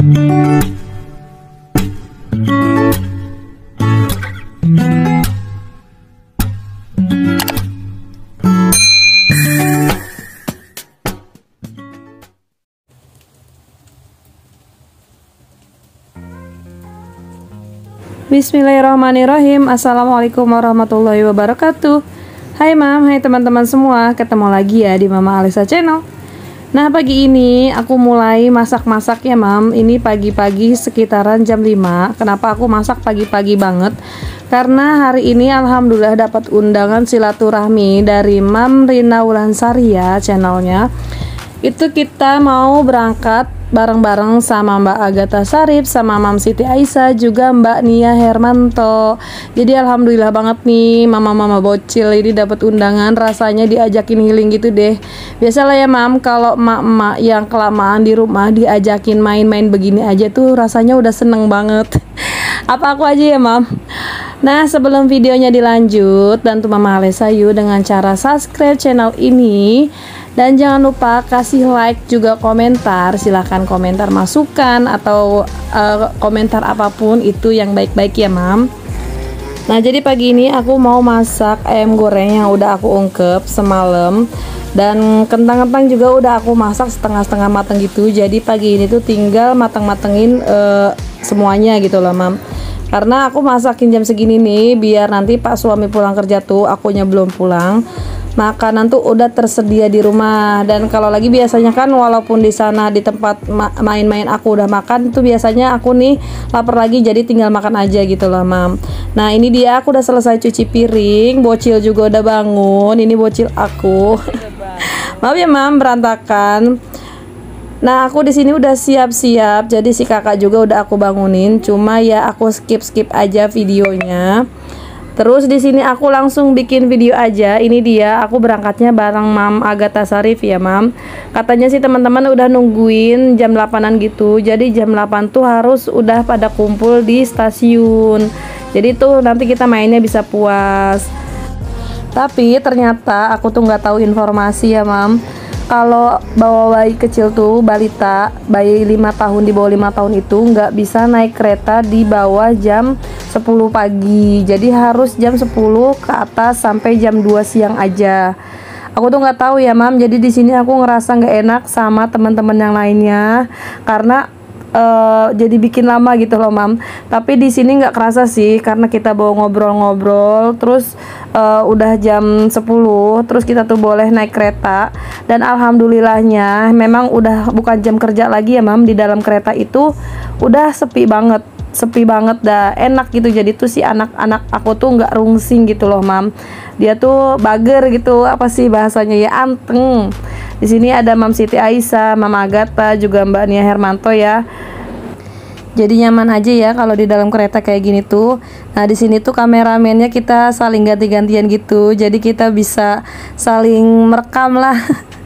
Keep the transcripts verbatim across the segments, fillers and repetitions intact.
Bismillahirrahmanirrahim. Assalamualaikum warahmatullahi wabarakatuh. Hai mam, hai teman-teman semua. Ketemu lagi ya di Mama Alisa Channel. Nah pagi ini aku mulai masak-masak ya mam. Ini pagi-pagi sekitaran jam lima. Kenapa aku masak pagi-pagi banget? Karena hari ini alhamdulillah dapat undangan silaturahmi dari Mam Rina Wulansari ya channelnya. Itu kita mau berangkat bareng-bareng sama Mbak Agatha Sarip, sama Mam Siti Aisyah, juga Mbak Nia Hermanto. Jadi alhamdulillah banget nih mama-mama bocil ini dapat undangan, rasanya diajakin healing gitu deh. Biasalah ya mam, kalau emak-emak yang kelamaan di rumah diajakin main-main begini aja tuh rasanya udah seneng banget. Apa aku aja ya mam? Nah sebelum videonya dilanjut, bantu Mama Alisa yuk dengan cara subscribe channel ini. Dan jangan lupa kasih like juga komentar. Silahkan komentar masukan atau uh, komentar apapun itu yang baik-baik ya mam. Nah jadi pagi ini aku mau masak ayam goreng yang udah aku ungkep semalam. Dan kentang-kentang juga udah aku masak setengah-setengah matang gitu. Jadi pagi ini tuh tinggal matang-matengin uh, semuanya gitu loh mam. Karena aku masakin jam segini nih biar nanti pak suami pulang kerja tuh akunya belum pulang, makanan tuh udah tersedia di rumah. Dan kalau lagi biasanya kan walaupun di sana di tempat main-main aku udah makan, tuh biasanya aku nih lapar lagi jadi tinggal makan aja gitu loh mam. Nah ini dia aku udah selesai cuci piring, bocil juga udah bangun. Ini bocil aku. Maaf ya mam berantakan. Nah aku di sini udah siap-siap, jadi si kakak juga udah aku bangunin. Cuma ya aku skip-skip aja videonya. Terus di sini aku langsung bikin video aja. Ini dia aku berangkatnya bareng Mam Agatha Sarip ya mam. Katanya sih teman-teman udah nungguin jam delapanan gitu. Jadi jam delapan tuh harus udah pada kumpul di stasiun. Jadi tuh nanti kita mainnya bisa puas. Tapi ternyata aku tuh nggak tahu informasi ya mam. Kalau bawa bayi kecil tuh balita, bayi lima tahun, di bawah lima tahun itu nggak bisa naik kereta di bawah jam sepuluh pagi. Jadi harus jam sepuluh ke atas sampai jam dua siang aja. Aku tuh nggak tahu ya mam. Jadi di sini aku ngerasa nggak enak sama teman-teman yang lainnya karena Uh, jadi bikin lama gitu loh mam. Tapi di sini nggak kerasa sih karena kita bawa ngobrol-ngobrol. Terus uh, udah jam sepuluh, terus kita tuh boleh naik kereta. Dan alhamdulillahnya memang udah bukan jam kerja lagi ya mam. Di dalam kereta itu udah sepi banget, sepi banget dah, enak gitu. Jadi tuh si anak-anak aku tuh nggak rungsing gitu loh mam. Dia tuh bager gitu, apa sih bahasanya ya, anteng. Di sini ada Mam Siti Aisyah, Mama Agatha, juga Mbak Nia Hermanto ya. Jadi nyaman aja ya kalau di dalam kereta kayak gini tuh. Nah di sini tuh kameramennya kita saling ganti-gantian gitu. Jadi kita bisa saling merekam lah.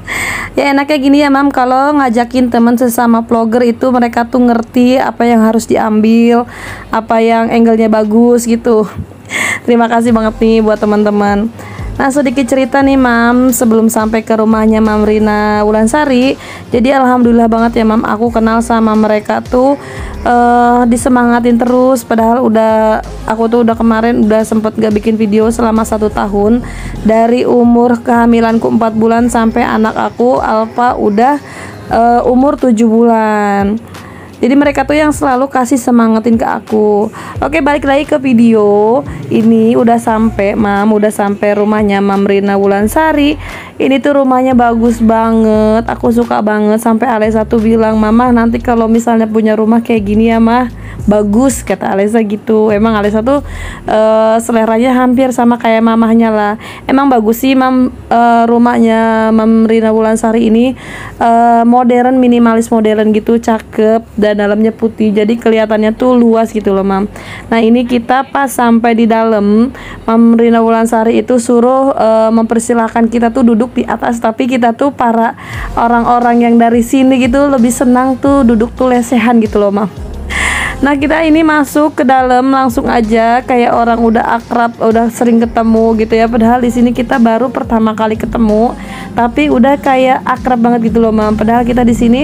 Ya enaknya gini ya mam, kalau ngajakin teman sesama vlogger itu mereka tuh ngerti apa yang harus diambil, apa yang angle-nya bagus gitu. Terima kasih banget nih buat teman-teman. Nah sedikit cerita nih mam, sebelum sampai ke rumahnya Mam Rina Wulansari. Jadi alhamdulillah banget ya mam, aku kenal sama mereka tuh uh, disemangatin terus. Padahal udah aku tuh udah kemarin udah sempet gak bikin video selama satu tahun. Dari umur kehamilanku empat bulan sampai anak aku Alfa udah uh, umur tujuh bulan. Jadi mereka tuh yang selalu kasih semangatin ke aku. Oke balik lagi ke video. Ini udah sampai mam, udah sampai rumahnya Mam Rina Wulansari. Ini tuh rumahnya bagus banget, aku suka banget. Sampai Alisa tuh bilang, mama nanti kalau misalnya punya rumah kayak gini ya mah, bagus kata Alisa gitu. Emang Alisa tuh uh, seleranya hampir sama kayak mamahnya lah. Emang bagus sih mam, uh, rumahnya Mam Rina Wulansari ini uh, modern, minimalis modern gitu, cakep. Dan dalamnya putih, jadi kelihatannya tuh luas gitu loh mam. Nah ini kita pas sampai di dalam, Mam Rina Wulansari itu suruh uh, mempersilahkan kita tuh duduk di atas. Tapi kita tuh para orang-orang yang dari sini gitu lebih senang tuh duduk tuh lesehan gitu loh mam. Nah kita ini masuk ke dalam langsung aja kayak orang udah akrab, udah sering ketemu gitu ya. Padahal di sini kita baru pertama kali ketemu, tapi udah kayak akrab banget gitu loh mam. Padahal kita di sini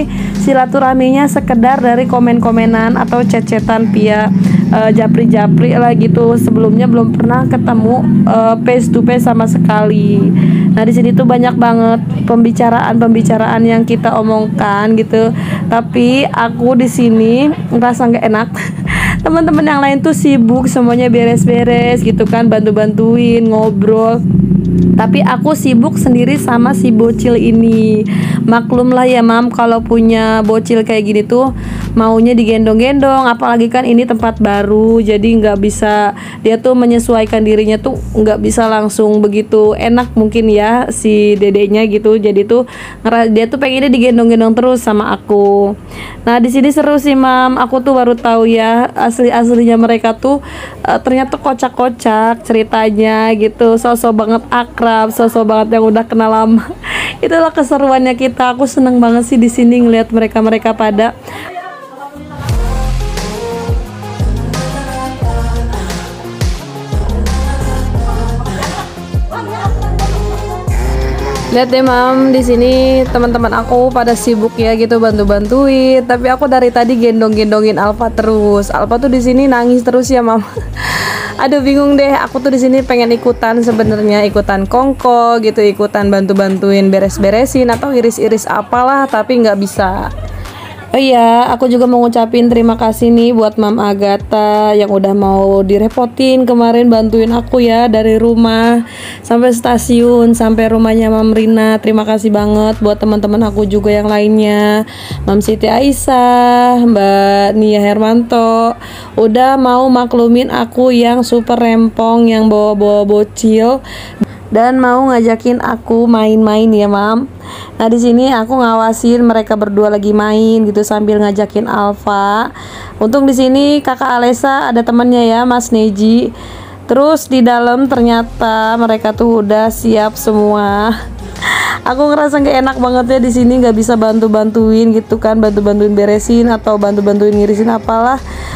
silaturahminya sekedar dari komen-komenan atau chat-chatan via uh, japri-japri lah gitu. Sebelumnya belum pernah ketemu uh, face to face sama sekali. Nah di sini tuh banyak banget pembicaraan-pembicaraan yang kita omongkan gitu. Tapi aku di sini ngerasa nggak enak. Teman-teman yang lain tuh sibuk semuanya beres-beres gitu kan, bantu-bantuin ngobrol. Tapi aku sibuk sendiri sama si bocil ini. Maklum lah ya mam, kalau punya bocil kayak gini tuh maunya digendong-gendong. Apalagi kan ini tempat baru, jadi nggak bisa, dia tuh menyesuaikan dirinya tuh nggak bisa langsung begitu enak mungkin ya si dedeknya gitu. Jadi tuh dia tuh pengennya digendong-gendong terus sama aku. Nah di sini seru sih mam, aku tuh baru tahu ya asli-aslinya mereka tuh uh, ternyata kocak-kocak ceritanya gitu, sosok banget akrab, sosok banget yang udah kenal lama. Itulah keseruannya kita. Aku seneng banget sih di sini ngelihat mereka-mereka pada lihat deh mam, di sini teman-teman aku pada sibuk ya gitu bantu-bantuin. Tapi aku dari tadi gendong-gendongin Alfa terus. Alfa tuh di sini nangis terus ya mam. Aduh bingung deh. Aku tuh di sini pengen ikutan sebenarnya, ikutan kongko gitu, ikutan bantu-bantuin beres-beresin atau iris-iris apalah, tapi nggak bisa. Oh iya, aku juga mau ngucapin terima kasih nih buat Mam Agatha yang udah mau direpotin kemarin bantuin aku ya dari rumah sampai stasiun sampai rumahnya Mam Rina. Terima kasih banget buat teman-teman aku juga yang lainnya, Mam Siti Aisyah, Mbak Nia Hermanto, udah mau maklumin aku yang super rempong yang bawa-bawa bocil dan mau ngajakin aku main-main ya mam. Nah di sini aku ngawasin mereka berdua lagi main gitu sambil ngajakin Alfa. Untung di sini kakak Alesa ada temannya ya Mas Neji. Terus di dalam ternyata mereka tuh udah siap semua. Aku ngerasa gak enak banget ya di sini nggak bisa bantu-bantuin gitu kan, bantu-bantuin beresin atau bantu-bantuin ngirisin apalah,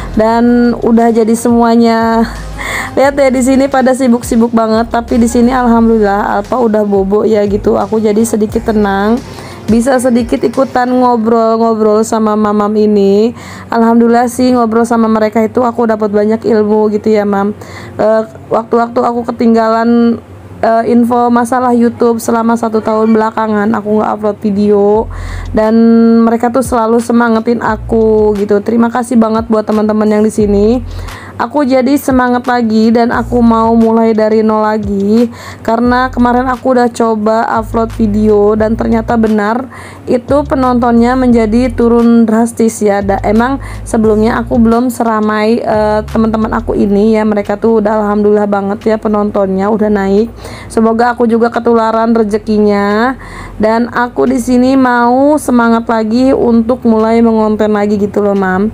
dan udah jadi semuanya. Lihat ya di sini pada sibuk-sibuk banget, tapi di sini alhamdulillah Alfa udah bobo ya gitu. Aku jadi sedikit tenang, bisa sedikit ikutan ngobrol-ngobrol sama mamam ini. Alhamdulillah sih ngobrol sama mereka itu aku dapat banyak ilmu gitu ya mam. Uh, waktu-waktu aku ketinggalan uh, info masalah YouTube selama satu tahun belakangan aku nggak upload video, dan mereka tuh selalu semangatin aku gitu. Terima kasih banget buat teman-teman yang di sini. Aku jadi semangat lagi dan aku mau mulai dari nol lagi karena kemarin aku udah coba upload video dan ternyata benar itu penontonnya menjadi turun drastis ya. Da, emang sebelumnya aku belum seramai uh, teman-teman aku ini ya, mereka tuh udah alhamdulillah banget ya penontonnya udah naik. Semoga aku juga ketularan rezekinya dan aku di sini mau semangat lagi untuk mulai mengonten lagi gitu loh mam.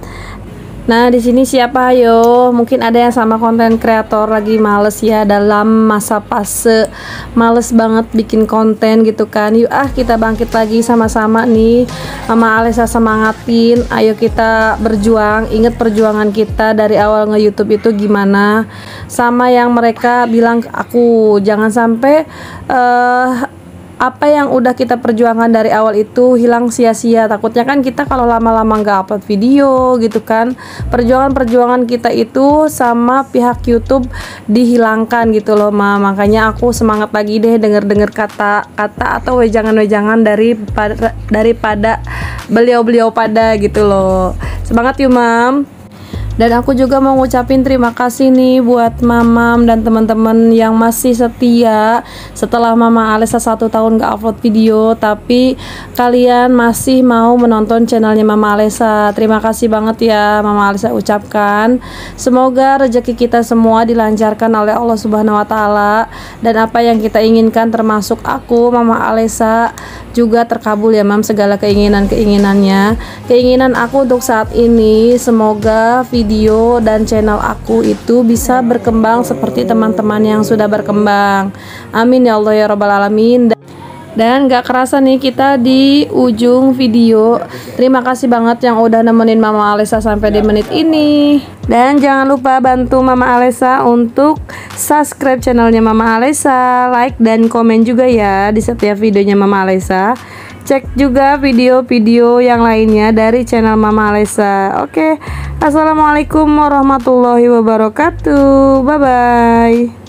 Nah di sini siapa yo? Mungkin ada yang sama konten kreator lagi males ya dalam masa fase males banget bikin konten gitu kan. Yuk ah kita bangkit lagi sama-sama nih. Mama Alesa semangatin. Ayo kita berjuang. Ingat perjuangan kita dari awal nge-YouTube itu gimana. Sama yang mereka bilang ke aku, jangan sampai uh, apa yang udah kita perjuangkan dari awal itu hilang sia-sia. Takutnya kan kita kalau lama-lama nggak upload video gitu kan, perjuangan-perjuangan kita itu sama pihak YouTube dihilangkan gitu loh ma. Makanya aku semangat lagi deh denger-denger kata-kata atau wejangan-wejangan dari daripada beliau-beliau pada gitu loh. Semangat yuk mam. Dan aku juga mau ngucapin terima kasih nih buat mamam dan teman-teman yang masih setia setelah Mama Alesa satu tahun gak upload video, tapi kalian masih mau menonton channelnya Mama Alesa. Terima kasih banget ya Mama Alesa ucapkan. Semoga rezeki kita semua dilancarkan oleh Allah Subhanahu Wa Taala, dan apa yang kita inginkan termasuk aku Mama Alesa juga terkabul ya mam, segala keinginan-keinginannya. Keinginan aku untuk saat ini semoga video dan channel aku itu bisa berkembang seperti teman-teman yang sudah berkembang. Amin ya Allah ya Rabbal Alamin. Dan gak kerasa nih kita di ujung video. Terima kasih banget yang udah nemenin Mama Alesa sampai di menit ini. Dan jangan lupa bantu Mama Alesa untuk subscribe channelnya Mama Alesa, like dan komen juga ya di setiap videonya Mama Alesa. cek juga video-video yang lainnya dari channel Mama Alesa. Oke, assalamualaikum warahmatullahi wabarakatuh. Bye bye.